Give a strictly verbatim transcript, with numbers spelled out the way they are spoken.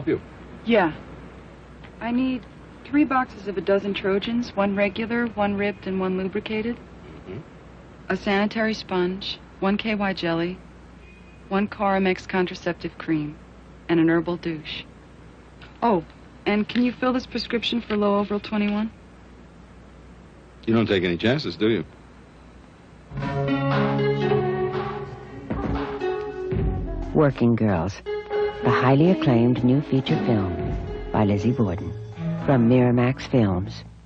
help you? Yeah. I need three boxes of a dozen Trojans, one regular, one ribbed, and one lubricated. Mm-hmm. A sanitary sponge, one K Y jelly, one Caramex contraceptive cream, and an herbal douche. Oh, and can you fill this prescription for low overall twenty-one? You don't take any chances, do you? Working Girls, the highly acclaimed new feature film by Lizzie Borden from Miramax Films.